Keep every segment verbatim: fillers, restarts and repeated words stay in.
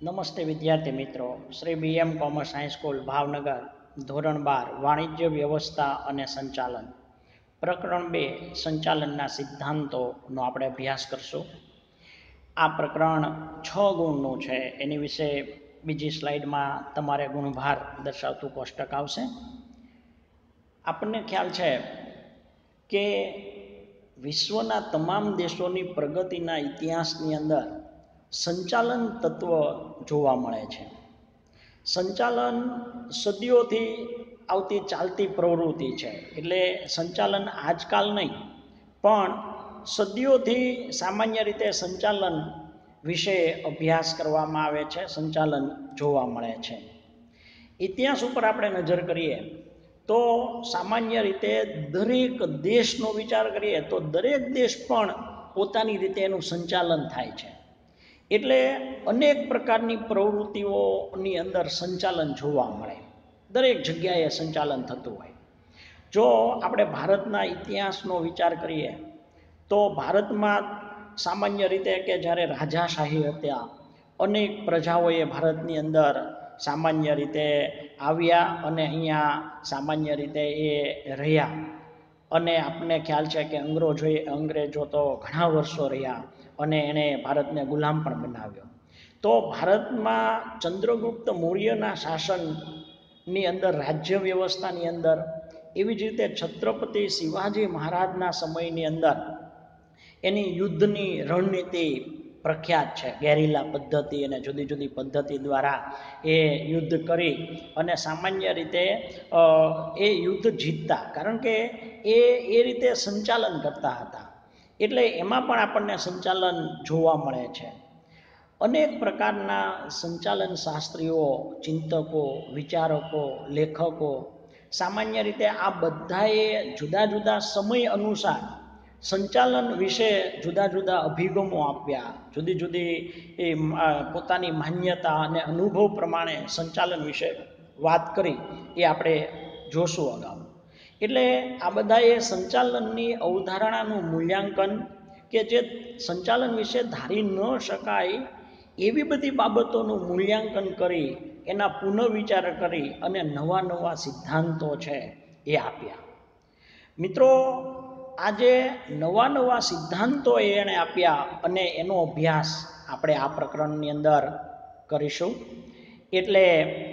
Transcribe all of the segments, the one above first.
નમસ્તે વિદ્યાર્થી મિત્રો, Shri B M commerce high school Bhavnagar, ધોરણ બાર વાણિજ્ય વ્યવસ્થા અને સંચાલન, પ્રકરણ બે સંચાલનના સિદ્ધાંતોનો આપણે અભ્યાસ કરશું. આ પ્રકરણ છ ગુણનું છે. એની વિશે બીજી સ્લાઇડમાં તમારે ગુણભાર દર્શાવતું કોષ્ટક આવશે. આપણને ખ્યાલ છે કે વિશ્વના તમામ દેશોની પ્રગતિના ઇતિહાસની અંદર સંચાલન તત્વ જોવા મળે છે. સંચાલન સદીઓથી આવતી ચાલતી પ્રવૃત્તિ છે. એટલે સંચાલન આજકાલ નહીં, પણ સદીઓથી સામાન્ય રીતે સંચાલન વિશે અભ્યાસ કરવામાં આવે છે, સંચાલન જોવા મળે છે. ઇતિહાસ ઉપર આપણે નજર કરીએ તો સામાન્ય રીતે દરેક દેશનો વિચાર કરીએ તો દરેક દેશ પણ પોતાની રીતે એનું સંચાલન થાય છે. એટલે અનેક પ્રકારની પ્રવૃત્તિઓની અંદર સંચાલન જોવા મળે, દરેક જગ્યાએ સંચાલન થતું હોય. જો આપણે ભારતના ઇતિહાસનો વિચાર કરીએ તો ભારતમાં સામાન્ય રીતે કે જ્યારે રાજાશાહી હતા, અનેક પ્રજાઓએ ભારતની અંદર સામાન્ય રીતે આવ્યા અને અહીંયા સામાન્ય રીતે એ રહ્યા. અને આપણને ખ્યાલ છે કે અંગ્રેજો અંગ્રેજો તો ઘણા વર્ષો રહ્યા અને એણે ભારતને ગુલામ પણ બનાવ્યો. તો ભારતમાં ચંદ્રગુપ્ત મૌર્યના શાસનની અંદર, રાજ્ય વ્યવસ્થાની અંદર, એવી જ રીતે છત્રપતિ શિવાજી મહારાજના સમયની અંદર એની યુદ્ધની રણનીતિ પ્રખ્યાત છે. ગેરીલા પદ્ધતિ અને જુદી જુદી પદ્ધતિ દ્વારા એ યુદ્ધ કરી અને સામાન્ય રીતે એ યુદ્ધ જીતતા, કારણ કે એ એ રીતે સંચાલન કરતા હતા. એટલે એમાં પણ આપણને સંચાલન જોવા મળે છે. અનેક પ્રકારના સંચાલન શાસ્ત્રીઓ, ચિંતકો, વિચારકો, લેખકો સામાન્ય રીતે આ બધાએ જુદા જુદા સમય અનુસાર સંચાલન વિશે જુદા જુદા અભિગમો આપ્યા, જુદી જુદી એ પોતાની માન્યતા અને અનુભવ પ્રમાણે સંચાલન વિશે વાત કરી, એ આપણે જોશું અગાઉ. એટલે આ બધાએ સંચાલનની અવધારણાનું મૂલ્યાંકન કે જે સંચાલન વિશે ધારી ન શકાય એવી બધી બાબતોનું મૂલ્યાંકન કરી, એના પુનઃવિચાર કરી અને નવા નવા સિદ્ધાંતો છે એ આપ્યા. મિત્રો, આજે નવા નવા સિદ્ધાંતો એણે આપ્યા અને એનો અભ્યાસ આપણે આ પ્રકરણની અંદર કરીશું. એટલે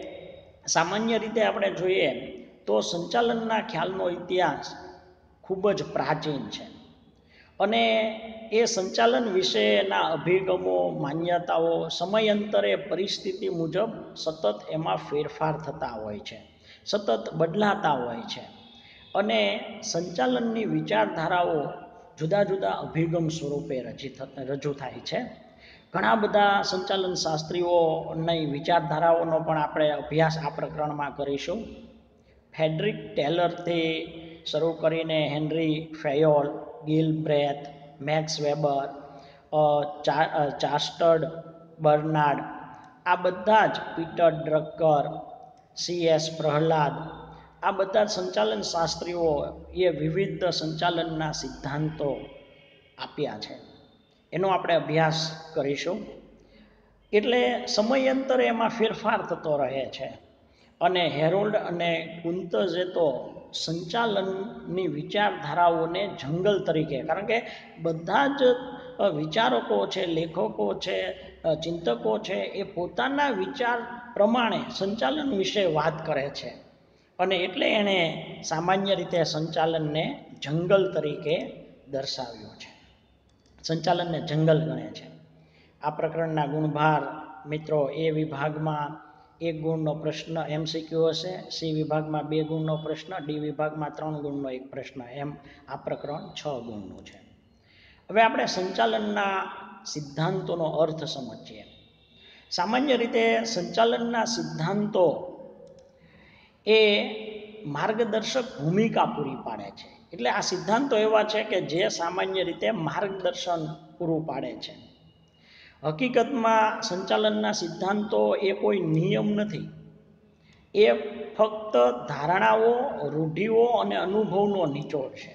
સામાન્ય રીતે આપણે જોઈએ તો સંચાલનના ખ્યાલનો ઇતિહાસ ખૂબ જ પ્રાચીન છે અને એ સંચાલન વિશેના અભિગમો, માન્યતાઓ સમયાંતરે પરિસ્થિતિ મુજબ સતત એમાં ફેરફાર થતા હોય છે, સતત બદલાતા હોય છે. અને સંચાલનની વિચારધારાઓ જુદા જુદા અભિગમ સ્વરૂપે રચી રજૂ થાય છે. ઘણા બધા સંચાલન શાસ્ત્રીઓની વિચારધારાઓનો પણ આપણે અભ્યાસ આ પ્રકરણમાં કરીશું. ફેડરિક ટેલરથી શરૂ કરીને Henri Fayol, Gilbreth, Max Weber, Charles Barnard, આ બધા જ Peter Drucker, C S Prahalad, આ બધા સંચાલન શાસ્ત્રીઓ એ વિવિધ સંચાલનના સિદ્ધાંતો આપ્યા છે. એનો આપણે અભ્યાસ કરીશું. એટલે સમયાંતરે એમાં ફેરફાર થતો રહે છે. અને હેરોલ્ડ અને કુંતઝે તો સંચાલનની વિચારધારાઓને જંગલ તરીકે, કારણ કે બધા જ વિચારકો છે, લેખકો છે, ચિંતકો છે, એ પોતાના વિચાર પ્રમાણે સંચાલન વિશે વાત કરે છે. અને એટલે એણે સામાન્ય રીતે સંચાલનને જંગલ તરીકે દર્શાવ્યો છે, સંચાલનને જંગલ ગણે છે. આ પ્રકરણના ગુણભાર મિત્રો, એ વિભાગમાં એક ગુણનો પ્રશ્ન એમસીક્યુ હશે, સી વિભાગમાં બે ગુણનો પ્રશ્ન, ડી વિભાગમાં ત્રણ ગુણનો એક પ્રશ્ન, એમ આ પ્રકરણ છ ગુણનું છે. હવે આપણે સંચાલનના સિદ્ધાંતોનો અર્થ સમજીએ. સામાન્ય રીતે સંચાલનના સિદ્ધાંતો એ માર્ગદર્શક ભૂમિકા પૂરી પાડે છે. એટલે આ સિદ્ધાંતો એવા છે કે જે સામાન્ય રીતે માર્ગદર્શન પૂરું પાડે છે. હકીકતમાં સંચાલનના સિદ્ધાંતો એ કોઈ નિયમ નથી, એ ફક્ત ધારણાઓ, રૂઢિઓ અને અનુભવનો નિચોડ છે.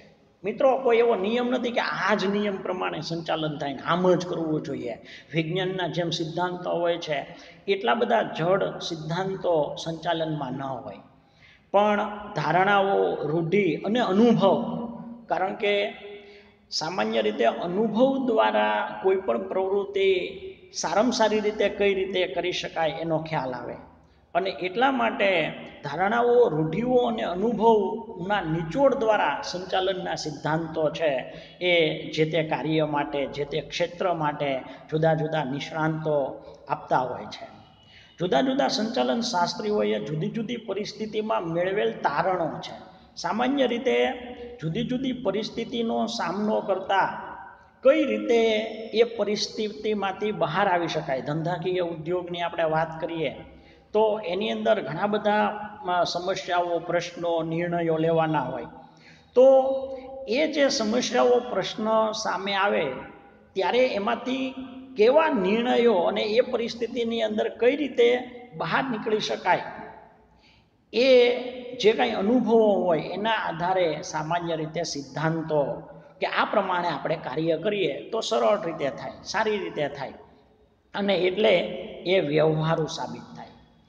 મિત્રો કોઈ એવો નિયમ નથી કે આ જ નિયમ પ્રમાણે સંચાલન થાય ને આમ જ કરવું જોઈએ. વિજ્ઞાનના જેમ સિદ્ધાંતો હોય છે એટલા બધા જડ સિદ્ધાંતો સંચાલનમાં ન હોય, પણ ધારણાઓ, રૂઢિ અને અનુભવ, કારણ કે સામાન્ય રીતે અનુભવ દ્વારા કોઈ પણ પ્રવૃત્તિ સારામાં સારી રીતે કઈ રીતે કરી શકાય એનો ખ્યાલ આવે. અને એટલા માટે ધારણાઓ, રૂઢિઓ અને અનુભવના નિચોડ દ્વારા સંચાલનના સિદ્ધાંતો છે એ જે તે કાર્ય માટે, જે તે ક્ષેત્ર માટે જુદા જુદા નિષ્ણાંતો આપતા હોય છે. જુદા જુદા સંચાલન શાસ્ત્રીઓએ જુદી જુદી પરિસ્થિતિમાં મેળવેલ તારણો છે. સામાન્ય રીતે જુદી જુદી પરિસ્થિતિનો સામનો કરતા કઈ રીતે એ પરિસ્થિતિમાંથી બહાર આવી શકાય. ધંધાકીય ઉદ્યોગની આપણે વાત કરીએ તો એની અંદર ઘણા બધા સમસ્યાઓ, પ્રશ્નો, નિર્ણયો લેવાના હોય. તો એ જે સમસ્યાઓ, પ્રશ્ન સામે આવે ત્યારે એમાંથી કેવા નિર્ણયો અને એ પરિસ્થિતિની અંદર કઈ રીતે બહાર નીકળી શકાય, એ જે કાંઈ અનુભવો હોય એના આધારે સામાન્ય રીતે સિદ્ધાંતો કે આ પ્રમાણે આપણે કાર્ય કરીએ તો સરળ રીતે થાય, સારી રીતે થાય અને એટલે એ વ્યવહારુ સાબિત થાય.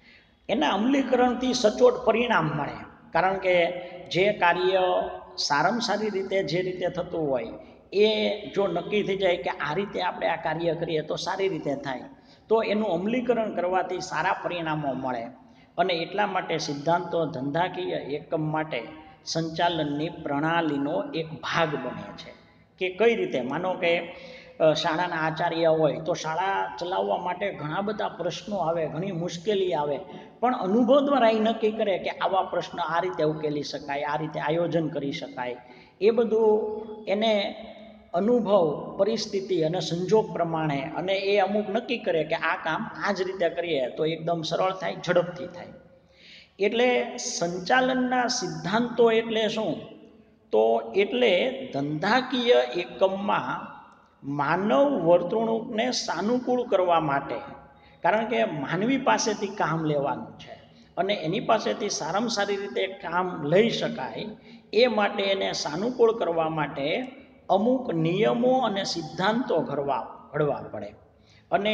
એના અમલીકરણથી સચોટ પરિણામ મળે. કારણ કે જે કાર્ય સારામાં સારી રીતે જે રીતે થતું હોય એ જો નક્કી થઈ જાય કે આ રીતે આપણે આ કાર્ય કરીએ તો સારી રીતે થાય, તો એનું અમલીકરણ કરવાથી સારા પરિણામો મળે. અને એટલા માટે સિદ્ધાંતો ધંધાકીય એકમ માટે સંચાલનની પ્રણાલીનો એક ભાગ બને છે. કે કઈ રીતે, માનો કે શાળાના આચાર્ય હોય તો શાળા ચલાવવા માટે ઘણા બધા પ્રશ્નો આવે, ઘણી મુશ્કેલી આવે, પણ અનુભવ દ્વારા એ નક્કી કરે કે આવા પ્રશ્ન આ રીતે ઉકેલી શકાય, આ રીતે આયોજન કરી શકાય. એ બધું એને અનુભવ, પરિસ્થિતિ અને સંજોગ પ્રમાણે અને એ અમુક નક્કી કરે કે આ કામ આ જ રીતે કરીએ તો એકદમ સરળ થાય, ઝડપથી થાય. એટલે સંચાલનના સિદ્ધાંતો એટલે શું? તો એટલે ધંધાકીય એકમમાં માનવ વર્તણૂકને સાનુકૂળ કરવા માટે, કારણ કે માનવી પાસેથી કામ લેવાનું છે અને એની પાસેથી સારામાં સારી રીતે કામ લઈ શકાય એ માટે એને સાનુકૂળ કરવા માટે અમુક નિયમો અને સિદ્ધાંતો ઘડવા ઘડવા પડે. અને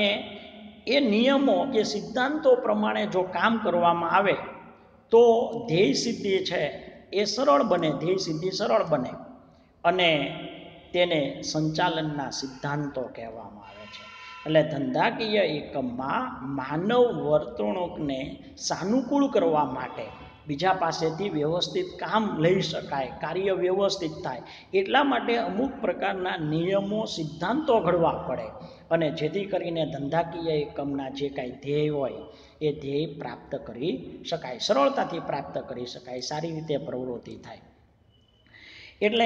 એ નિયમો કે સિદ્ધાંતો પ્રમાણે જો કામ કરવામાં આવે તો ધ્યેય સિદ્ધિ છે એ સરળ બને, ધ્યેય સિદ્ધિ સરળ બને અને તેને સંચાલનના સિદ્ધાંતો કહેવામાં આવે છે. એટલે ધંધાકીય એકમમાં માનવ વર્તણૂકને સાનુકૂળ કરવા માટે, બીજા પાસેથી વ્યવસ્થિત કામ લઈ શકાય, કાર્ય વ્યવસ્થિત થાય એટલા માટે અમુક પ્રકારના નિયમો, સિદ્ધાંતો ઘડવા પડે અને જેથી કરીને ધંધાકીય એકમના જે કાંઈ ધ્યેય હોય એ ધ્યેય પ્રાપ્ત કરી શકાય, સરળતાથી પ્રાપ્ત કરી શકાય, સારી રીતે પ્રવૃત્તિ થાય. એટલે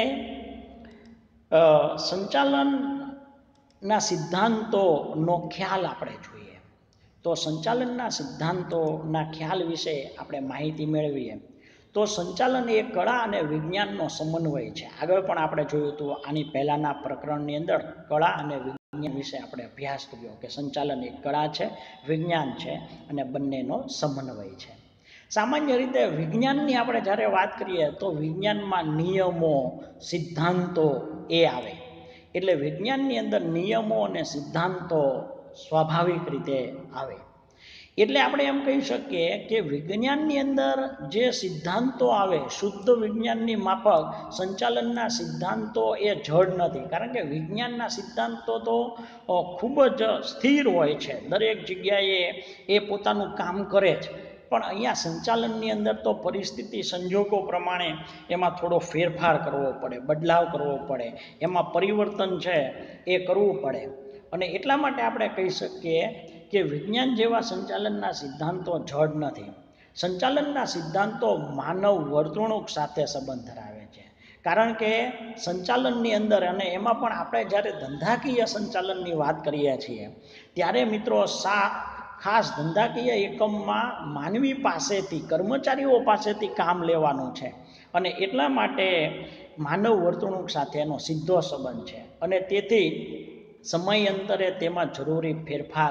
સંચાલનના સિદ્ધાંતોનો ખ્યાલ આપણે જોઈએ તો સંચાલનના સિદ્ધાંતોના ખ્યાલ વિશે આપણે માહિતી મેળવીએ તો સંચાલન એ કળા અને વિજ્ઞાનનો સમન્વય છે. આગળ પણ આપણે જોયું હતું, આની પહેલાંના પ્રકરણની અંદર કળા અને વિજ્ઞાન વિશે આપણે અભ્યાસ કર્યો કે સંચાલન એક કળા છે, વિજ્ઞાન છે અને બંનેનો સમન્વય છે. સામાન્ય રીતે વિજ્ઞાનની આપણે જ્યારે વાત કરીએ તો વિજ્ઞાનમાં નિયમો, સિદ્ધાંતો એ આવે. એટલે વિજ્ઞાનની અંદર નિયમો અને સિદ્ધાંતો સ્વાભાવિક રીતે આવે. એટલે આપણે એમ કહી શકીએ કે વિજ્ઞાનની અંદર જે સિદ્ધાંતો આવે, શુદ્ધ વિજ્ઞાનની માફક સંચાલનના સિદ્ધાંતો એ જડ નથી. કારણ કે વિજ્ઞાનના સિદ્ધાંતો તો ખૂબ જ સ્થિર હોય છે, દરેક જગ્યાએ એ પોતાનું કામ કરે છે. પણ અહીંયા સંચાલનની અંદર તો પરિસ્થિતિ, સંજોગો પ્રમાણે એમાં થોડો ફેરફાર કરવો પડે, બદલાવ કરવો પડે, એમાં પરિવર્તન છે એ કરવું પડે. અને એટલા માટે આપણે કહી શકીએ કે વિજ્ઞાન જેવા સંચાલનના સિદ્ધાંતો જડ નથી. સંચાલનના સિદ્ધાંતો માનવ વર્તણૂક સાથે સંબંધ ધરાવે છે. કારણ કે સંચાલનની અંદર, અને એમાં પણ આપણે જ્યારે ધંધાકીય સંચાલનની વાત કરીએ છીએ ત્યારે મિત્રો સા ખાસ ધંધાકીય એકમમાં માનવી પાસેથી, કર્મચારીઓ પાસેથી કામ લેવાનું છે અને એટલા માટે માનવ વર્તણૂક સાથેનો સીધો સંબંધ છે અને તેથી સમયાંતરે તેમાં જરૂરી ફેરફાર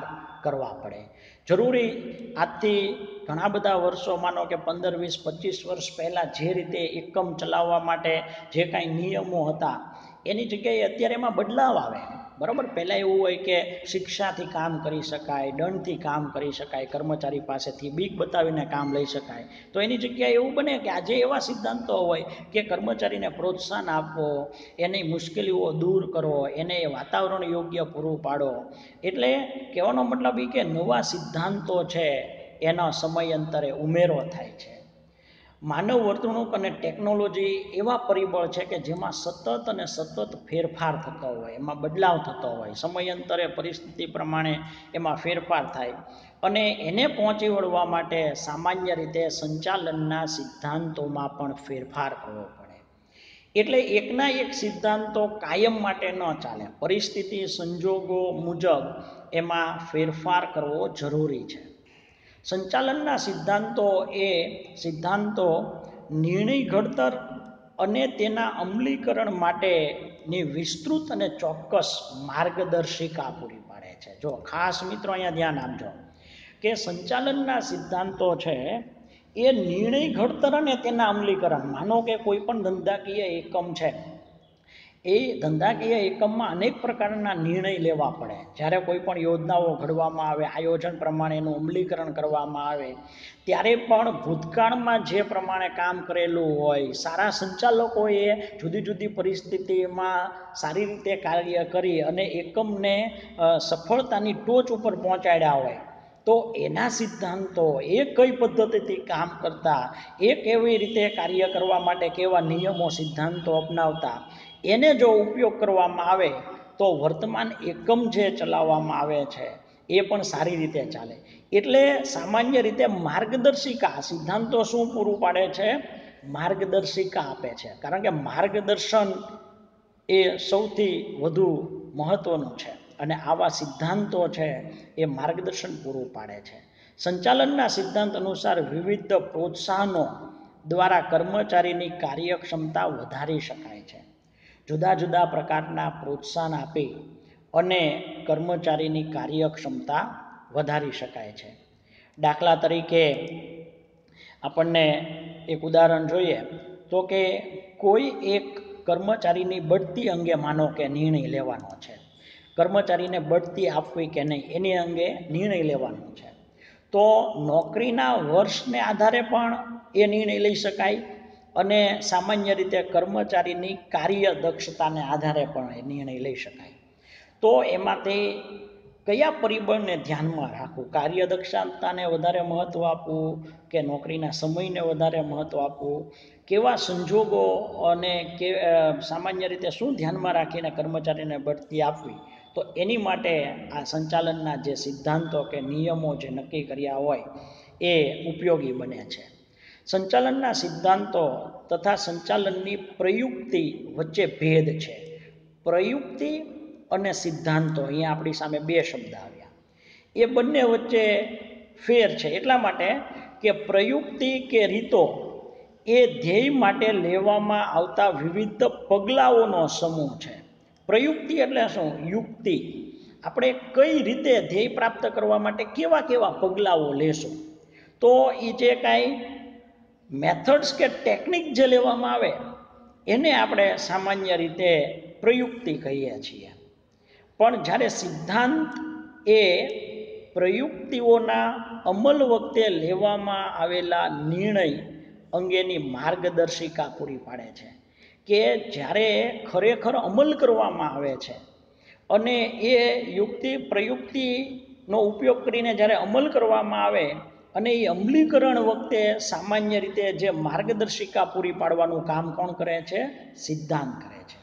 કરવા પડે. જરૂરી આજથી ઘણા બધા વર્ષો, માનો કે પંદર વીસ પચીસ વર્ષ પહેલાં જે રીતે એકમ ચલાવવા માટે જે કાંઈ નિયમો હતા એની જગ્યાએ અત્યારે એમાં બદલાવ આવે. બરાબર, પહેલાં એવું હોય કે શિક્ષાથી કામ કરી શકાય, દંડથી કામ કરી શકાય, કર્મચારી પાસેથી બીક બતાવીને કામ લઈ શકાય. તો એની જગ્યાએ એવું બને કે આજે એવા સિદ્ધાંતો હોય કે કર્મચારીને પ્રોત્સાહન આપવો, એની મુશ્કેલીઓ દૂર કરો, એને વાતાવરણ યોગ્ય પૂરું પાડો. એટલે કહેવાનો મતલબ એ કે નવા સિદ્ધાંતો છે એનો સમયાંતરે ઉમેરો થાય છે. માનવ વર્તણૂક અને ટેકનોલોજી એવા પરિબળ છે કે જેમાં સતત અને સતત ફેરફાર થતો હોય, એમાં બદલાવ થતો હોય, સમયાંતરે પરિસ્થિતિ પ્રમાણે એમાં ફેરફાર થાય અને એને પહોંચી વળવા માટે સામાન્ય રીતે સંચાલનના સિદ્ધાંતોમાં પણ ફેરફાર કરવો પડે. એટલે એકના એક સિદ્ધાંતો કાયમ માટે ન ચાલે, પરિસ્થિતિ સંજોગો મુજબ એમાં ફેરફાર કરવો જરૂરી છે. સંચાલનના સિદ્ધાંતો એ સિદ્ધાંતો નિર્ણય ઘડતર અને તેના અમલીકરણ માટેની વિસ્તૃત અને ચોક્કસ માર્ગદર્શિકા પૂરી પાડે છે. જો ખાસ મિત્રો અહીંયા ધ્યાન આપજો કે સંચાલનના સિદ્ધાંતો છે એ નિર્ણય ઘડતર અને તેના અમલીકરણ, માનો કે કોઈ પણ ધંધાકીય એકમ છે, એ ધંધાકીય એકમમાં અનેક પ્રકારના નિર્ણય લેવા પડે. જ્યારે કોઈ પણ યોજનાઓ ઘડવામાં આવે, આયોજન પ્રમાણે એનું અમલીકરણ કરવામાં આવે, ત્યારે પણ ભૂતકાળમાં જે પ્રમાણે કામ કરેલું હોય, સારા સંચાલકોએ જુદી જુદી પરિસ્થિતિમાં સારી રીતે કાર્ય કરી અને એકમને સફળતાની ટોચ ઉપર પહોંચાડ્યા હોય, તો એના સિદ્ધાંતો, એ કઈ પદ્ધતિથી કામ કરતા, એ કેવી રીતે કાર્ય કરવા માટે કેવા નિયમો સિદ્ધાંતો અપનાવતા, એને જો ઉપયોગ કરવામાં આવે તો વર્તમાન એકમ જે ચલાવવામાં આવે છે એ પણ સારી રીતે ચાલે. એટલે સામાન્ય રીતે માર્ગદર્શિકા, સિદ્ધાંતો શું પૂરું પાડે છે? માર્ગદર્શિકા આપે છે. કારણ કે માર્ગદર્શન એ સૌથી વધુ મહત્વનું છે અને આવા સિદ્ધાંતો છે એ માર્ગદર્શન પૂરું પાડે છે. સંચાલનના સિદ્ધાંત અનુસાર વિવિધ પ્રોત્સાહનો દ્વારા કર્મચારીની કાર્યક્ષમતા વધારી શકાય છે. જુદા જુદા પ્રકારના પ્રોત્સાહન આપી અને કર્મચારીની કાર્યક્ષમતા વધારી શકાય છે. દાખલા તરીકે આપણને એક ઉદાહરણ જોઈએ તો કે કોઈ એક કર્મચારીની બઢતી અંગે માનો કે નિર્ણય લેવાનો છે, કર્મચારીને બઢતી આપવી કે નહીં એની અંગે નિર્ણય લેવાનો છે, તો નોકરીના વર્ષને આધારે પણ એ નિર્ણય લઈ શકાય અને સામાન્ય રીતે કર્મચારીની કાર્ય દક્ષતાને આધારે પણ એ નિર્ણય લઈ શકાય. તો એમાં તે કયા પરિબળને ધ્યાનમાં રાખવું, કાર્યદક્ષતાને વધારે મહત્ત્વ આપવું કે નોકરીના સમયને વધારે મહત્ત્વ આપવું, કેવા સંજોગો અને કે સામાન્ય રીતે શું ધ્યાનમાં રાખીને કર્મચારીને બઢતી આપવી, તો એની માટે આ સંચાલનના જે સિદ્ધાંતો કે નિયમો જે નક્કી કર્યા હોય એ ઉપયોગી બને છે. સંચાલનના સિદ્ધાંતો તથા સંચાલનની પ્રયુક્તિ વચ્ચે ભેદ છે. પ્રયુક્તિ અને સિદ્ધાંતો, અહીંયા આપણી સામે બે શબ્દ આવ્યા, એ બંને વચ્ચે ફેર છે. એટલા માટે કે પ્રયુક્તિ કે રીતો એ ધ્યેય માટે લેવામાં આવતા વિવિધ પગલાઓનો સમૂહ છે. પ્રયુક્તિ એટલે શું? યુક્તિ. આપણે કઈ રીતે ધ્યેય પ્રાપ્ત કરવા માટે કેવા કેવા પગલાઓ લેશું, તો એ જે કાંઈ મેથડ્સ કે ટેકનિક જે લેવામાં આવે એને આપણે સામાન્ય રીતે પ્રયુક્તિ કહીએ છીએ. પણ જ્યારે સિદ્ધાંત એ પ્રયુક્તિઓના અમલ વખતે લેવામાં આવેલા નિર્ણય અંગેની માર્ગદર્શિકા પૂરી પાડે છે કે જ્યારે ખરેખર અમલ કરવામાં આવે છે અને એ યુક્તિ પ્રયુક્તિનો ઉપયોગ કરીને જ્યારે અમલ કરવામાં આવે અને એ અમલીકરણ વખતે સામાન્ય રીતે જે માર્ગદર્શિકા પૂરી પાડવાનું કામ કોણ કરે છે? સિદ્ધાંત કરે છે.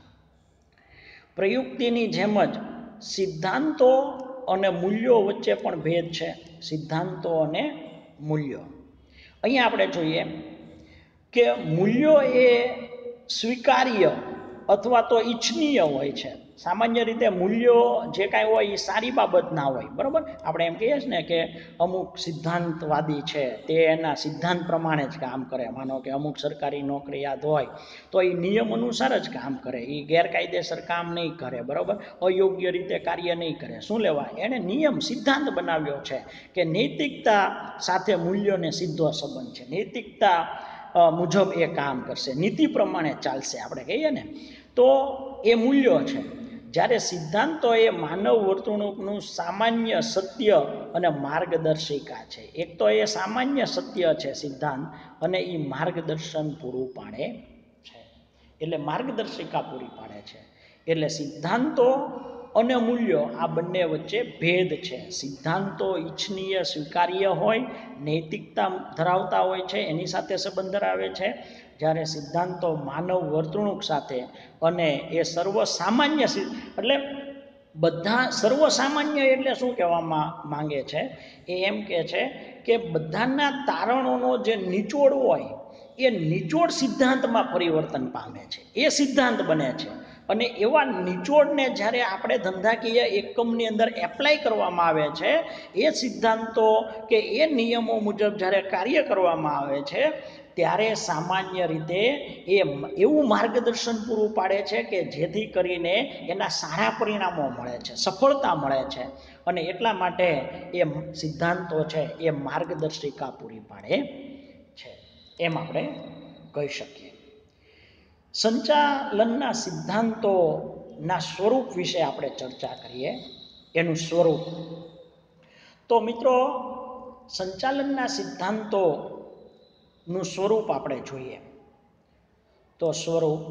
પ્રયુક્તિની જેમ જ સિદ્ધાંતો અને મૂલ્યો વચ્ચે પણ ભેદ છે. સિદ્ધાંતો અને મૂલ્યો, અહીંયા આપણે જોઈએ કે મૂલ્યો એ સ્વીકાર્ય અથવા તો ઈચ્છનીય હોય છે. સામાન્ય રીતે મૂલ્યો જે કાંઈ હોય એ સારી બાબત ના હોય, બરાબર. આપણે એમ કહીએ છીએ ને કે અમુક સિદ્ધાંતવાદી છે તે એના સિદ્ધાંત પ્રમાણે જ કામ કરે. માનો કે અમુક સરકારી નોકરિયાત હોય તો એ નિયમ અનુસાર જ કામ કરે, એ ગેરકાયદેસર કામ નહીં કરે, બરાબર. અયોગ્ય રીતે કાર્ય નહીં કરે. શું લેવા? એણે નિયમ સિદ્ધાંત બનાવ્યો છે કે નૈતિકતા સાથે મૂલ્યોને સીધો સંબંધ છે, નૈતિકતા મુજબ એ કામ કરશે, નીતિ પ્રમાણે ચાલશે, આપણે કહીએ ને. તો એ મૂલ્યો છે. જ્યારે સિદ્ધાંતો એ માનવ વર્તણૂકનું સામાન્ય સત્ય અને માર્ગદર્શિકા છે. એક તો એ સામાન્ય સત્ય છે સિદ્ધાંત, અને એ માર્ગદર્શન પૂરું પાડે છે, એટલે માર્ગદર્શિકા પૂરી પાડે છે. એટલે સિદ્ધાંતો અને મૂલ્યો આ બંને વચ્ચે ભેદ છે. સિદ્ધાંતો ઈચ્છનીય સ્વીકાર્ય હોય, નૈતિકતા ધરાવતા હોય છે, એની સાથે સંબંધ ધરાવે છે. જ્યારે સિદ્ધાંતો માનવ વર્તણૂક સાથે અને એ સર્વસામાન્ય, એટલે બધા સર્વસામાન્ય એટલે શું કહેવામાં માંગે છે? એ એમ કહે છે કે બધાના તારણોનો જે નિચોડ હોય એ નિચોડ સિદ્ધાંતમાં પરિવર્તન પામે છે, એ સિદ્ધાંત બને છે. અને એવા નિચોડને જ્યારે આપણે ધંધાકીય એકમની અંદર એપ્લાય કરવામાં આવે છે, એ સિદ્ધાંતો કે એ નિયમો મુજબ જ્યારે કાર્ય કરવામાં આવે છે, ત્યારે સામાન્ય રીતે એ એવું માર્ગદર્શન પૂરું પાડે છે કે જેથી કરીને એના સારા પરિણામો મળે છે, સફળતા મળે છે. અને એટલા માટે એ સિદ્ધાંતો છે એ માર્ગદર્શિકા પૂરી પાડે છે, એમ આપણે કહી શકીએ. સંચાલનના સિદ્ધાંતોના સ્વરૂપ વિશે આપણે ચર્ચા કરીએ. એનું સ્વરૂપ તો મિત્રો, સંચાલનના સિદ્ધાંતોનું સ્વરૂપ આપણે જોઈએ તો સ્વરૂપ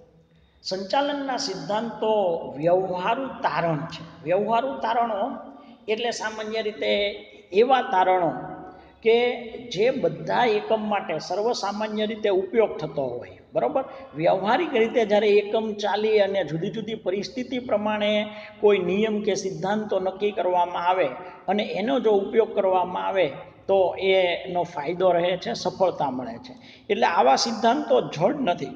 સંચાલનના સિદ્ધાંતો વ્યવહારુ તારણ છે. વ્યવહારુ તારણો એટલે સામાન્ય રીતે એવા તારણો કે જે બધા એકમ માટે સર્વસામાન્ય રીતે ઉપયોગ થતો હોય, બરાબર. વ્યવહારિક રીતે જ્યારે એકમ ચાલી અને જુદી જુદી પરિસ્થિતિ પ્રમાણે કોઈ નિયમ કે સિદ્ધાંતો નક્કી કરવામાં આવે અને એનો જો ઉપયોગ કરવામાં આવે તો એનો ફાયદો રહે છે, સફળતા મળે છે. એટલે આવા સિદ્ધાંતો જડ નથી.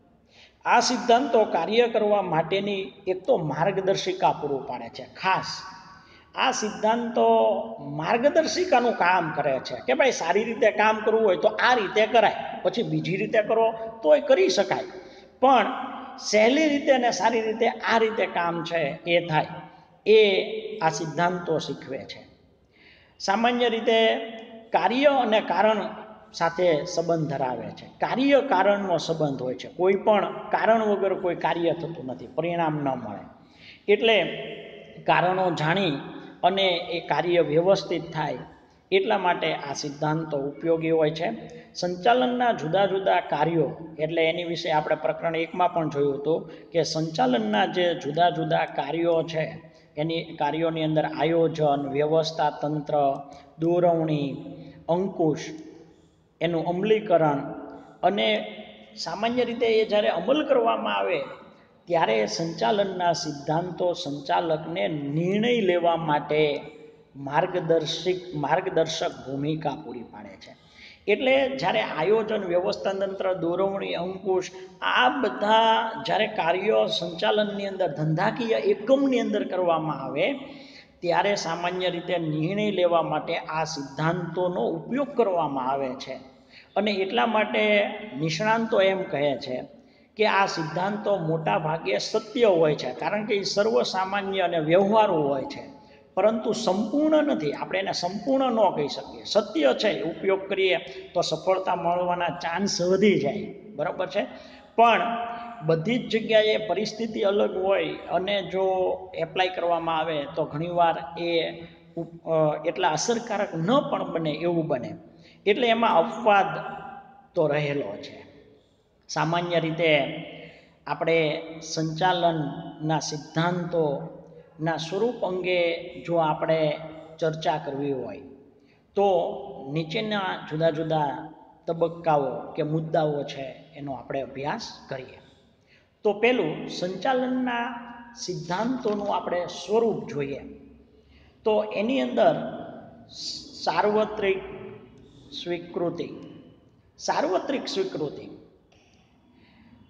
આ સિદ્ધાંતો કાર્ય કરવા માટેની એક તો માર્ગદર્શિકા પૂરું પાડે છે. ખાસ આ સિદ્ધાંતો માર્ગદર્શિકાનું કામ કરે છે કે ભાઈ સારી રીતે કામ કરવું હોય તો આ રીતે કરાય, પછી બીજી રીતે કરો તોય કરી શકાય, પણ સહેલી રીતે અને સારી રીતે આ રીતે કામ છે એ થાય, એ આ સિદ્ધાંતો શીખવે છે. સામાન્ય રીતે કાર્ય અને કારણ સાથે સંબંધ ધરાવે છે. કાર્ય કારણનો સંબંધ હોય છે. કોઈ પણ કારણ વગર કોઈ કાર્ય થતું નથી, પરિણામ ન મળે. એટલે કારણો જાણી અને એ કાર્ય વ્યવસ્થિત થાય એટલા માટે આ સિદ્ધાંતો ઉપયોગી હોય છે. સંચાલનના જુદા જુદા કાર્યો, એટલે એની વિશે આપણે પ્રકરણ એકમાં પણ જોયું હતું કે સંચાલનના જે જુદા જુદા કાર્યો છે એની કાર્યોની અંદર આયોજન, વ્યવસ્થા તંત્ર, દોરવણી, અંકુશ, એનું અમલીકરણ, અને સામાન્ય રીતે એ જ્યારે અમલ કરવામાં આવે ત્યારે સંચાલનના સિદ્ધાંતો સંચાલકને નિર્ણય લેવા માટે માર્ગદર્શિક માર્ગદર્શક ભૂમિકા પૂરી પાડે છે. એટલે જ્યારે આયોજન, વ્યવસ્થા તંત્ર, દોરવણી, અંકુશ, આ બધા જ્યારે કાર્યો સંચાલનની અંદર ધંધાકીય એકમની અંદર કરવામાં આવે ત્યારે સામાન્ય રીતે નિર્ણય લેવા માટે આ સિદ્ધાંતોનો ઉપયોગ કરવામાં આવે છે. અને એટલા માટે નિષ્ણાંતો એમ કહે છે કે આ સિદ્ધાંતો મોટા ભાગે સત્ય હોય છે, કારણ કે એ સર્વસામાન્ય અને વ્યવહારુ હોય છે, પરંતુ સંપૂર્ણ નથી. આપણે એને સંપૂર્ણ ન કહી શકીએ. સત્ય છે, ઉપયોગ કરીએ તો સફળતા મળવાના ચાન્સ વધી જાય, બરાબર છે. પણ બધી જ જગ્યાએ પરિસ્થિતિ અલગ હોય અને જો એપ્લાય કરવામાં આવે તો ઘણીવાર એ એટલા અસરકારક ન પણ બને એવું બને. એટલે એમાં અપવાદ તો રહેલો છે. સામાન્ય રીતે આપણે સંચાલનના સિદ્ધાંતોના સ્વરૂપ અંગે જો આપણે ચર્ચા કરવી હોય તો નીચેના જુદા જુદા તબક્કાઓ કે મુદ્દાઓ છે એનો આપણે અભ્યાસ કરીએ. તો પહેલું, સંચાલનના સિદ્ધાંતોનું આપણે સ્વરૂપ જોઈએ તો એની અંદર સાર્વત્રિક સ્વીકૃતિ. સાર્વત્રિક સ્વીકૃતિ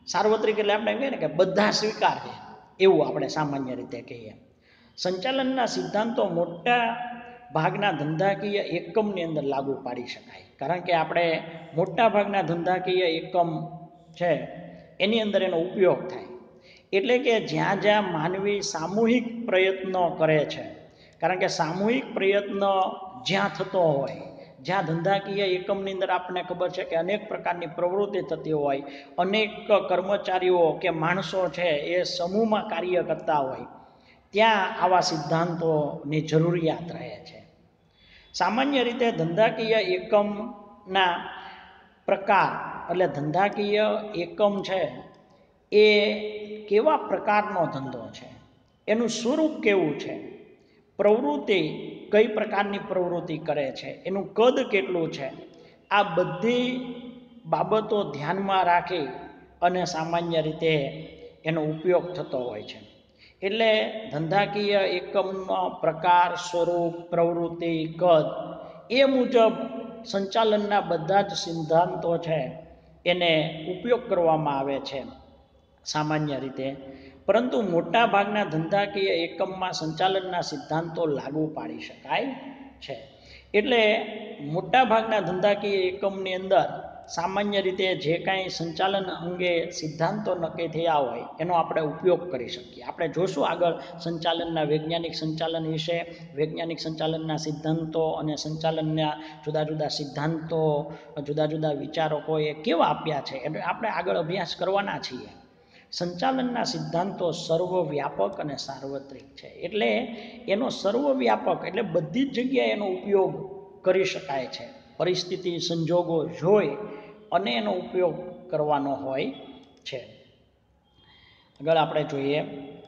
સાર્વત્રિક એટલે આપણે કહીએ ને કે બધા સ્વીકારે એવું આપણે સામાન્ય રીતે કહીએ. સંચાલનના સિદ્ધાંતો મોટા ભાગના ધંધાકીય એકમની અંદર લાગુ પાડી શકાય, કારણ કે આપણે મોટા ભાગના ધંધાકીય એકમ છે એની અંદર એનો ઉપયોગ થાય. એટલે કે જ્યાં જ્યાં માનવી સામૂહિક પ્રયત્નો કરે છે, કારણ કે સામૂહિક પ્રયત્ન જ્યાં થતો હોય, જ્યાં ધંધાકીય એકમની અંદર આપણને ખબર છે કે અનેક પ્રકારની પ્રવૃત્તિ થતી હોય, અનેક કર્મચારીઓ કે માણસો છે એ સમૂહમાં કાર્ય કરતા હોય, ત્યાં આવા સિદ્ધાંતોની જરૂરિયાત રહે છે. સામાન્ય રીતે ધંધાકીય એકમના પ્રકાર એટલે ધંધાકીય એકમ છે એ કેવા પ્રકારનો ધંધો છે, એનું સ્વરૂપ કેવું છે, પ્રવૃત્તિ કઈ પ્રકારની પ્રવૃત્તિ કરે છે, એનું કદ કેટલું છે, આ બધી બાબતો ધ્યાનમાં રાખી અને સામાન્ય રીતે એનો ઉપયોગ થતો હોય છે. એટલે ધંધાકીય એકમનો પ્રકાર, સ્વરૂપ, પ્રવૃત્તિ, કદ એ મુજબ સંચાલનના બધા જ સિદ્ધાંતો છે એને ઉપયોગ કરવામાં આવે છે સામાન્ય રીતે. પરંતુ મોટા ભાગના ધંધાકીય એકમમાં સંચાલનના સિદ્ધાંતો લાગુ પાડી શકાય છે. એટલે મોટા ભાગના ધંધાકીય એકમની અંદર સામાન્ય રીતે જે કાંઈ સંચાલન અંગે સિદ્ધાંતો નક્કી થયા હોય એનો આપણે ઉપયોગ કરી શકીએ. આપણે જોશું આગળ સંચાલનના વૈજ્ઞાનિક સંચાલન વિશે, વૈજ્ઞાનિક સંચાલનના સિદ્ધાંતો અને સંચાલનના જુદા જુદા સિદ્ધાંતો, જુદા જુદા વિચારકોએ કેવા આપ્યા છે એટલે આપણે આગળ અભ્યાસ કરવાના છીએ. સંચાલનના સિદ્ધાંતો સર્વવ્યાપક અને સાર્વત્રિક છે, એટલે એનો સર્વવ્યાપક એટલે બધી જ જગ્યાએ એનો ઉપયોગ કરી શકાય છે. પરિસ્થિતિ સંજોગો જોઈ અને એનો ઉપયોગ કરવાનો હોય છે. આગળ આપણે જોઈએ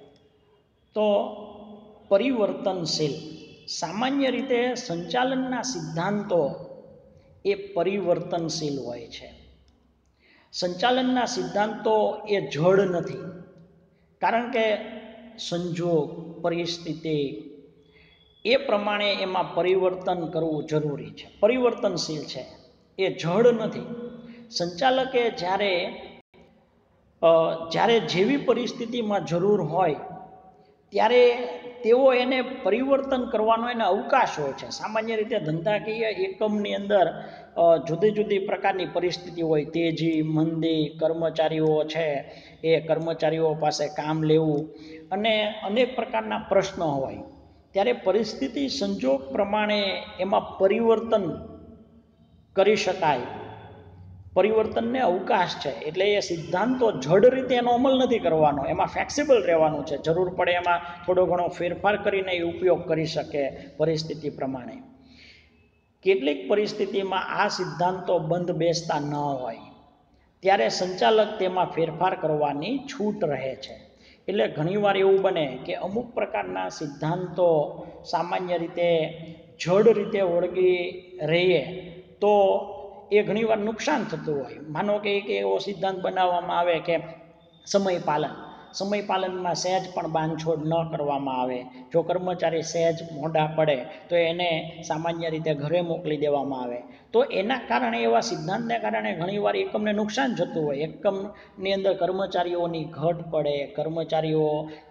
તો પરિવર્તનશીલ. સામાન્ય રીતે સંચાલનના સિદ્ધાંતો એ પરિવર્તનશીલ હોય છે. સંચાલનના સિદ્ધાંતો એ જડ નથી, કારણ કે સંજોગ, પરિસ્થિતિ એ પ્રમાણે એમાં પરિવર્તન કરવું જરૂરી છે. પરિવર્તનશીલ છે, એ જડ નથી. સંચાલકે જ્યારે જ્યારે જેવી પરિસ્થિતિમાં જરૂર હોય ત્યારે તેઓ એને પરિવર્તન કરવાનો એને અવકાશ હોય છે. સામાન્ય રીતે ધંધાકીય એકમની અંદર જુદી જુદી પ્રકારની પરિસ્થિતિ હોય, તેજી, મંદી, કર્મચારીઓ છે એ કર્મચારીઓ પાસે કામ લેવું અને અનેક પ્રકારના પ્રશ્નો હોય, ત્યારે પરિસ્થિતિ સંજોગ પ્રમાણે એમાં પરિવર્તન કરી શકાય, પરિવર્તનને અવકાશ છે. એટલે એ સિદ્ધાંતો જડ રીતે એનો અમલ નથી કરવાનો, એમાં ફ્લેક્સિબલ રહેવાનું છે. જરૂર પડે એમાં થોડો ઘણો ફેરફાર કરીને એ ઉપયોગ કરી શકે પરિસ્થિતિ પ્રમાણે. કેટલીક પરિસ્થિતિમાં આ સિદ્ધાંતો બંધ બેસતા ન હોય ત્યારે સંચાલક તેમાં ફેરફાર કરવાની છૂટ રહે છે. એટલે ઘણીવાર એવું બને કે અમુક પ્રકારના સિદ્ધાંતો સામાન્ય રીતે જડ રીતે વળગી રહીએ તો એ ઘણીવાર નુકસાન થતું હોય. માનો કે એક એવો સિદ્ધાંત બનાવવામાં આવે કે સમય પાલન, સમય પાલનમાં સહેજ પણ બાંધછોડ ન કરવામાં આવે. જો કર્મચારી સહેજ મોડા પડે તો એને સામાન્ય રીતે ઘરે મોકલી દેવામાં આવે, તો એના કારણે એવા સિદ્ધાંતને કારણે ઘણીવાર એકમને નુકસાન થતું હોય. એકમની અંદર કર્મચારીઓની ઘટ પડે, કર્મચારીઓ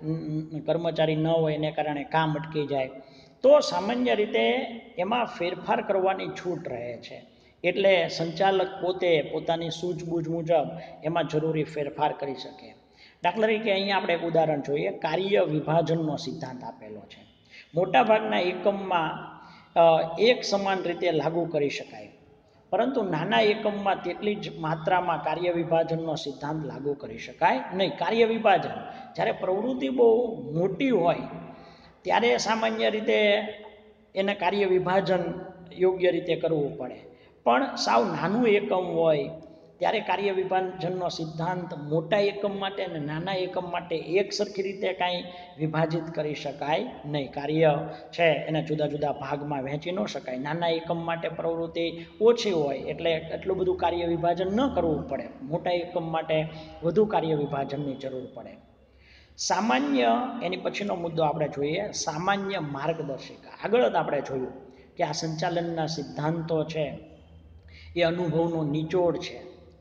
કર્મચારી ન હોય એને કારણે કામ અટકી જાય, તો સામાન્ય રીતે એમાં ફેરફાર કરવાની છૂટ રહે છે. એટલે સંચાલક પોતે પોતાની સૂઝબૂઝ મુજબ એમાં જરૂરી ફેરફાર કરી શકે. દાખલા તરીકે અહીંયા આપણે એક ઉદાહરણ જોઈએ. કાર્ય વિભાજનનો સિદ્ધાંત આપેલો છે. મોટાભાગના એકમમાં એક સમાન રીતે લાગુ કરી શકાય, પરંતુ નાના એકમમાં તેટલી જ માત્રામાં કાર્ય વિભાજનનો સિદ્ધાંત લાગુ કરી શકાય નહીં. કાર્ય વિભાજન જ્યારે પ્રવૃત્તિ બહુ મોટી હોય ત્યારે સામાન્ય રીતે એને કાર્ય વિભાજન યોગ્ય રીતે કરવું પડે, પણ સાવ નાનું એકમ હોય ત્યારે કાર્ય વિભાજનનો સિદ્ધાંત મોટા એકમ માટે અને નાના એકમ માટે એક સરખી રીતે કાંઈ વિભાજિત કરી શકાય નહીં. કાર્ય છે એને જુદા જુદા ભાગમાં વહેંચી ન શકાય. નાના એકમ માટે પ્રવૃત્તિ ઓછી હોય એટલે એટલું બધું કાર્ય વિભાજન ન કરવું પડે, મોટા એકમ માટે વધુ કાર્ય વિભાજનની જરૂર પડે. સામાન્ય, એની પછીનો મુદ્દો આપણે જોઈએ સામાન્ય માર્ગદર્શિકા. આગળ જ આપણે જોયું કે આ સંચાલનના સિદ્ધાંતો છે એ અનુભવનો નિચોડ છે.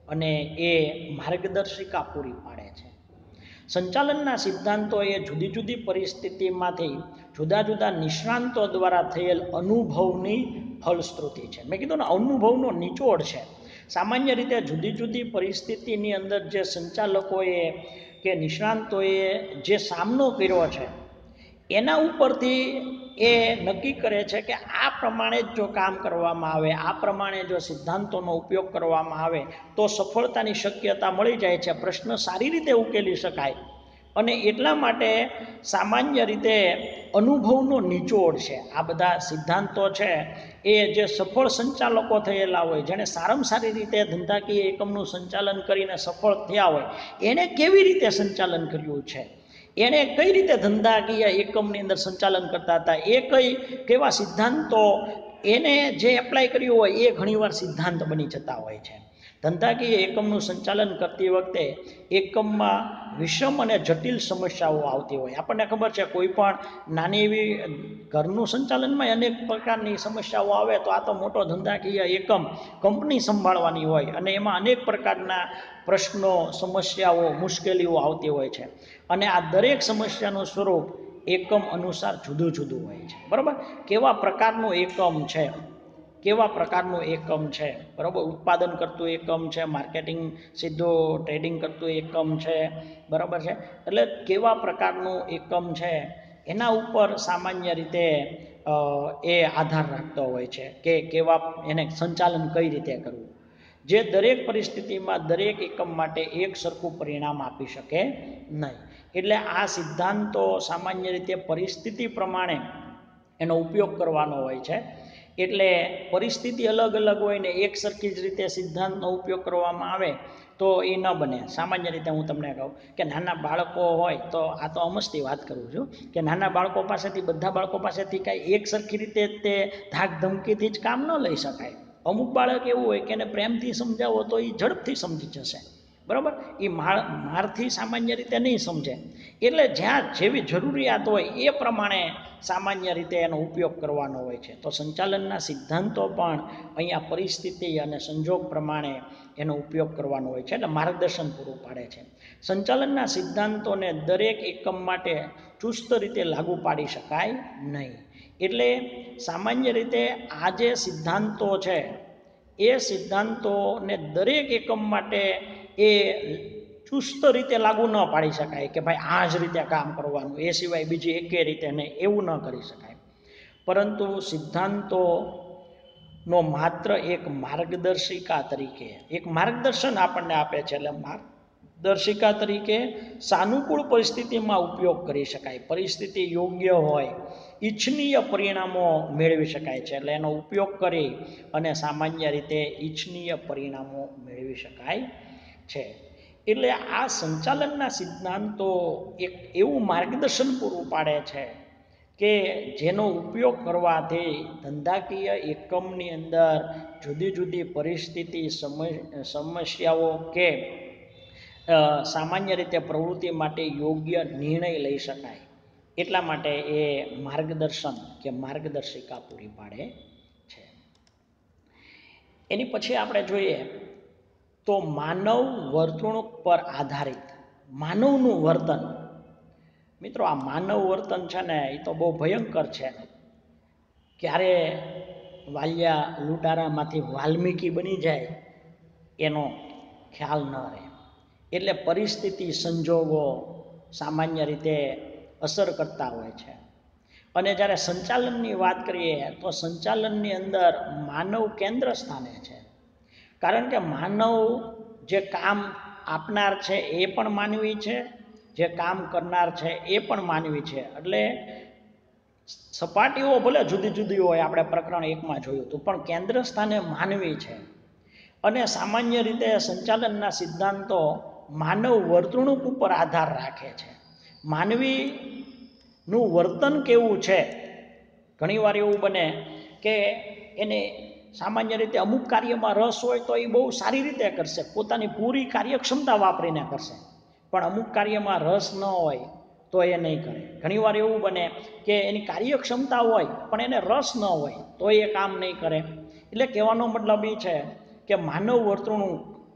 અને એ માર્ગદર્શિકા પૂરી પાડે છે. સંચાલનના સિદ્ધાંતો એ જુદી જુદી પરિસ્થિતિમાંથી જુદા જુદા નિષ્ણાંતો દ્વારા થયેલ અનુભવની ફલશ્રુતિ છે. મેં કીધું ને, અનુભવનો નિચોડ છે. સામાન્ય રીતે જુદી જુદી પરિસ્થિતિની અંદર જે સંચાલકોએ કે નિષ્ણાંતોએ જે સામનો કર્યો છે એના ઉપરથી એ નક્કી કરે છે કે આ પ્રમાણે જ જો કામ કરવામાં આવે, આ પ્રમાણે જો સિદ્ધાંતોનો ઉપયોગ કરવામાં આવે તો સફળતાની શક્યતા મળી જાય છે, પ્રશ્ન સારી રીતે ઉકેલી શકાય. અને એટલા માટે સામાન્ય રીતે અનુભવનો નિચોડ છે આ બધા સિદ્ધાંતો છે. એ જે સફળ સંચાલકો થયેલા હોય, જેણે સારામાં સારી રીતે ધંધાકીય એકમનું સંચાલન કરીને સફળ થયા હોય, એણે કેવી રીતે સંચાલન કર્યું છે, એણે કઈ રીતે ધંધાકીય એકમની અંદર સંચાલન કરતા હતા, એ કઈ કેવા સિદ્ધાંતો એને જે એપ્લાય કર્યું હોય એ ઘણીવાર સિદ્ધાંત બની જતા હોય છે. ધંધાકીય એકમનું સંચાલન કરતી વખતે એકમમાં વિષમ અને જટિલ સમસ્યાઓ આવતી હોય. આપણને ખબર છે, કોઈ પણ નાની એવી ઘરનું સંચાલનમાં અનેક પ્રકારની સમસ્યાઓ આવે તો આ તો મોટો ધંધાકીય એકમ કંપની સંભાળવાની હોય અને એમાં અનેક પ્રકારના પ્રશ્નો, સમસ્યાઓ, મુશ્કેલીઓ આવતી હોય છે. અને આ દરેક સમસ્યાનું સ્વરૂપ એકમ અનુસાર જુદું જુદું હોય છે. બરાબર? કેવા પ્રકારનું એકમ છે, કેવા પ્રકારનું એકમ છે, બરાબર? ઉત્પાદન કરતું એકમ છે, માર્કેટિંગ સીધું ટ્રેડિંગ કરતું એકમ છે, બરાબર છે? એટલે કેવા પ્રકારનું એકમ છે એના ઉપર સામાન્ય રીતે એ આધાર રાખતો હોય છે કે કેવા એને સંચાલન કઈ રીતે કરવું, જે દરેક પરિસ્થિતિમાં દરેક એકમ માટે એક સરખું પરિણામ આપી શકે નહીં. એટલે આ સિદ્ધાંતો સામાન્ય રીતે પરિસ્થિતિ પ્રમાણે એનો ઉપયોગ કરવાનો હોય છે. એટલે પરિસ્થિતિ અલગ અલગ હોય ને એક સરખી જ રીતે સિદ્ધાંતનો ઉપયોગ કરવામાં આવે તો એ ન બને. સામાન્ય રીતે હું તમને કહું કે નાના બાળકો હોય તો, આ તો અમસ્તી વાત કરું છું, કે નાના બાળકો પાસેથી બધા બાળકો પાસેથી કાંઈ એક સરખી રીતે તે ધાક ધમકીથી જ કામ ન લઈ શકાય. અમુક બાળક એવું હોય કે એને પ્રેમથી સમજાવો તો એ ઝડપથી સમજી જશે, બરાબર? એ માર મારથી સામાન્ય રીતે નહીં સમજે. એટલે જ્યાં જેવી જરૂરિયાત હોય એ પ્રમાણે સામાન્ય રીતે એનો ઉપયોગ કરવાનો હોય છે. તો સંચાલનના સિદ્ધાંતો પણ અહીંયા પરિસ્થિતિ અને સંજોગ પ્રમાણે એનો ઉપયોગ કરવાનો હોય છે, એટલે માર્ગદર્શન પૂરું પાડે છે. સંચાલનના સિદ્ધાંતોને દરેક એકમ માટે ચુસ્ત રીતે લાગુ પાડી શકાય નહીં. એટલે સામાન્ય રીતે આ જે સિદ્ધાંતો છે એ સિદ્ધાંતોને દરેક એકમ માટે એ ચુસ્ત રીતે લાગુ ન પાડી શકાય કે ભાઈ આ જ રીતે કામ કરવાનું, એ સિવાય બીજી એકે રીતે નહીં, એવું ન કરી શકાય. પરંતુ સિદ્ધાંતોનો માત્ર એક માર્ગદર્શિકા તરીકે એક માર્ગદર્શન આપણને આપે છે. એટલે માર્ગદર્શિકા તરીકે સાનુકૂળ પરિસ્થિતિમાં ઉપયોગ કરી શકાય. પરિસ્થિતિ યોગ્ય હોય, ઈચ્છનીય પરિણામો મેળવી શકાય છે. એટલે એનો ઉપયોગ કરી અને સામાન્ય રીતે ઈચ્છનીય પરિણામો મેળવી શકાય છે. એટલે આ સંચાલનના સિદ્ધાંતો એક એવું માર્ગદર્શન પૂરું પાડે છે કે જેનો ઉપયોગ કરવાથી ધંધાકીય એકમની અંદર જુદી જુદી પરિસ્થિતિ, સમસ્યાઓ કે સામાન્ય રીતે પ્રવૃત્તિ માટે યોગ્ય નિર્ણય લઈ શકાય. એટલા માટે એ માર્ગદર્શન કે માર્ગદર્શિકા પૂરી પાડે છે. એની પછી આપણે જોઈએ તો માનવ વર્તણૂક પર આધારિત માનવનું વર્તન. મિત્રો, આ માનવ વર્તન છે ને એ તો બહુ ભયંકર છે. ક્યારે વાલિયા લૂંટારામાંથી વાલ્મીકી બની જાય એનો ખ્યાલ ન રહે. એટલે પરિસ્થિતિ, સંજોગો સામાન્ય રીતે અસર કરતા હોય છે. અને જ્યારે સંચાલનની વાત કરીએ તો સંચાલનની અંદર માનવ કેન્દ્ર સ્થાને છે. કારણ કે માનવ જે કામ આપનાર છે એ પણ માનવી છે, જે કામ કરનાર છે એ પણ માનવી છે. એટલે સપાટીઓ ભલે જુદી જુદી હોય, આપણે પ્રકરણ એકમાં જોયું હતું, પણ કેન્દ્ર સ્થાને માનવી છે. અને સામાન્ય રીતે સંચાલનના સિદ્ધાંતો માનવ વર્તણૂક ઉપર આધાર રાખે છે. માનવીનું વર્તન કેવું છે, ઘણીવાર એવું બને કે એને સામાન્ય રીતે અમુક કાર્યમાં રસ હોય તો એ બહુ સારી રીતે કરશે, પોતાની પૂરી કાર્યક્ષમતા વાપરીને કરશે. પણ અમુક કાર્યમાં રસ ન હોય તો એ નહીં કરે. ઘણીવાર એવું બને કે એની કાર્યક્ષમતા હોય પણ એને રસ ન હોય તો એ કામ નહીં કરે. એટલે કહેવાનો મતલબ એ છે કે માનવ વર્તણૂક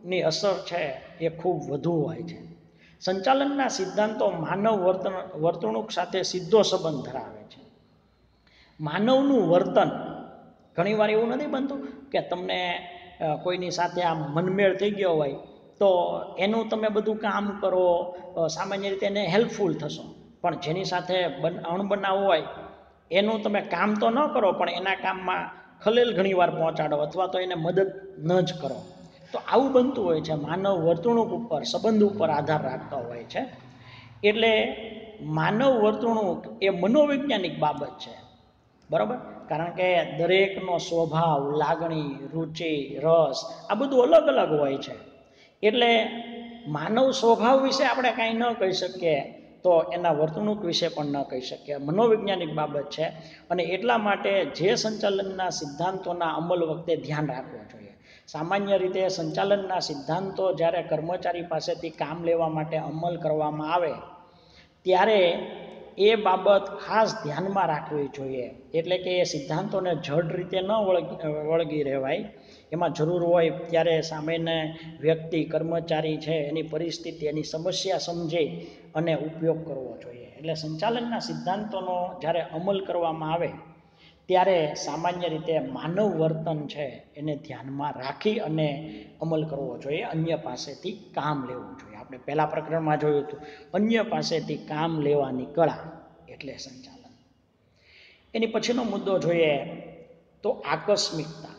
ની અસર છે એ ખૂબ વધુ હોય છે. સંચાલનના સિદ્ધાંતો માનવ વર્તન વર્તણૂક સાથે સીધો સંબંધ ધરાવે છે. માનવનું વર્તન ઘણીવાર એવું નથી બનતું કે તમને કોઈની સાથે આમ મનમેળ થઈ ગયો હોય તો એનું તમે બધું કામ કરો, સામાન્ય રીતે એને હેલ્પફુલ થશો, પણ જેની સાથે અણબનાવ હોય એનું તમે કામ તો ન કરો પણ એના કામમાં ખલેલ ઘણીવાર પહોંચાડો અથવા તો એને મદદ ન જ કરો. તો આવું બનતું હોય છે. માનવ વર્તણૂક ઉપર, સંબંધ ઉપર આધાર રાખતો હોય છે. એટલે માનવ વર્તણૂક એ મનોવૈજ્ઞાનિક બાબત છે, બરાબર? કારણ કે દરેકનો સ્વભાવ, લાગણી, રુચિ, રસ આ બધું અલગ અલગ હોય છે. એટલે માનવ સ્વભાવ વિશે આપણે કાંઈ ન કહી શકીએ તો એના વર્તણૂક વિશે પણ ન કહી શકીએ. મનોવૈજ્ઞાનિક બાબત છે. અને એટલા માટે જે સંચાલનના સિદ્ધાંતોના અમલ વખતે ધ્યાન રાખવું જોઈએ. સામાન્ય રીતે સંચાલનના સિદ્ધાંતો જ્યારે કર્મચારી પાસેથી કામ લેવા માટે અમલ કરવામાં આવે ત્યારે એ બાબત ખાસ ધ્યાનમાં રાખવી જોઈએ. એટલે કે એ સિદ્ધાંતોને જડ રીતે ન વળગી વળગી રહેવાય. એમાં જરૂર હોય ત્યારે સામેને વ્યક્તિ, કર્મચારી છે એની પરિસ્થિતિ, એની સમસ્યા સમજી અને ઉપયોગ કરવો જોઈએ. એટલે સંચાલનના સિદ્ધાંતોનો જ્યારે અમલ કરવામાં આવે ત્યારે સામાન્ય રીતે માનવ વર્તન છે એને ધ્યાનમાં રાખી અને અમલ કરવો જોઈએ. અન્ય પાસેથી કામ લેવું જોઈએ. આપણે પહેલા પ્રકરણમાં જોયું હતું અન્ય પાસેથી કામ લેવાની કળા એટલે સંચાલન. એની પછીનો મુદ્દો જોઈએ તો આકસ્મિકતા.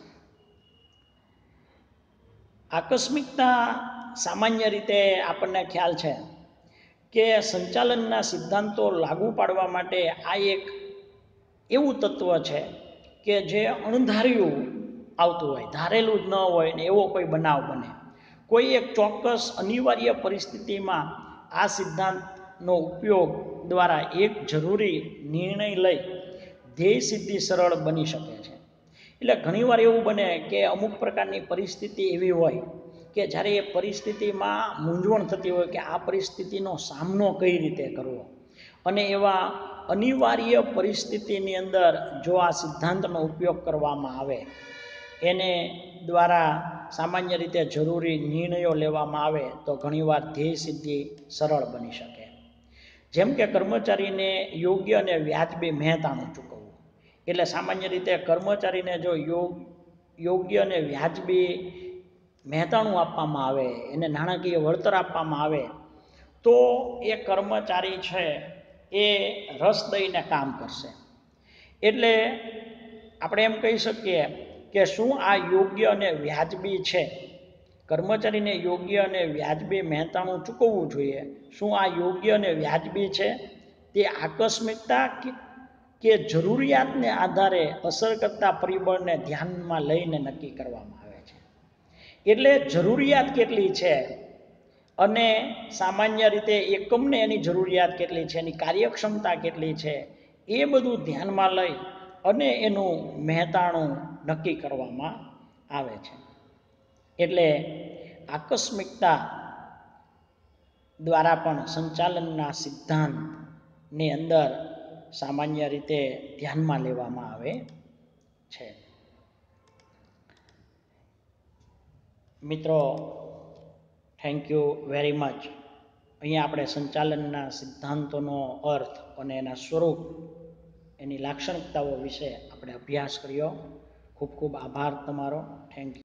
આકસ્મિકતા સામાન્ય રીતે આપણને ખ્યાલ છે કે સંચાલનના સિદ્ધાંતો લાગુ પાડવા માટે આ એક એવું તત્વ છે કે જે અણધાર્યું આવતું હોય, ધારેલું જ ન હોય ને એવો કોઈ બનાવ બને. કોઈ એક ચોક્કસ અનિવાર્ય પરિસ્થિતિમાં આ સિદ્ધાંતનો ઉપયોગ દ્વારા એક જરૂરી નિર્ણય લઈ ધ્યેય સિદ્ધિ સરળ બની શકે છે. એટલે ઘણીવાર એવું બને કે અમુક પ્રકારની પરિસ્થિતિ એવી હોય કે જ્યારે એ પરિસ્થિતિમાં મૂંઝવણ થતી હોય કે આ પરિસ્થિતિનો સામનો કઈ રીતે કરવો, અને એવા અનિવાર્ય પરિસ્થિતિની અંદર જો આ સિદ્ધાંતનો ઉપયોગ કરવામાં આવે, એને દ્વારા સામાન્ય રીતે જરૂરી નિર્ણયો લેવામાં આવે તો ઘણીવાર ધ્યેય સિદ્ધિ સરળ બની શકે. જેમ કે કર્મચારીને યોગ્ય અને વ્યાજબી મહેતાણું ચૂકવવું. એટલે સામાન્ય રીતે કર્મચારીને જો યોગ્ય અને વ્યાજબી મહેતાણું આપવામાં આવે, એને નાણાકીય વળતર આપવામાં આવે તો એ કર્મચારી છે એ રસ દઈને કામ કરશે. એટલે આપણે એમ કહી શકીએ કે શું આ યોગ્ય અને વ્યાજબી છે? કર્મચારીને યોગ્ય અને વ્યાજબી મહેતાણું ચૂકવવું જોઈએ. શું આ યોગ્ય અને વ્યાજબી છે? તે આકસ્મિકતા કે જરૂરિયાતને આધારે અસર કરતા પરિબળને ધ્યાનમાં લઈને નક્કી કરવામાં આવે છે. એટલે જરૂરિયાત કેટલી છે અને સામાન્ય રીતે એકમને એની જરૂરિયાત કેટલી છે, એની કાર્યક્ષમતા કેટલી છે, એ બધું ધ્યાનમાં લઈ અને એનું મહેતાણું નક્કી કરવામાં આવે છે. એટલે આકસ્મિકતા દ્વારા પણ સંચાલનના સિદ્ધાંતની અંદર સામાન્ય રીતે ધ્યાનમાં લેવામાં આવે છે. મિત્રો, થેન્ક યુ વેરી મચ. અહીંયા આપણે સંચાલનના સિદ્ધાંતોનો અર્થ અને એના સ્વરૂપ, એની લાક્ષણિકતાઓ વિશે આપણે અભ્યાસ કર્યો. ખૂબ ખૂબ આભાર તમારો. Thank you.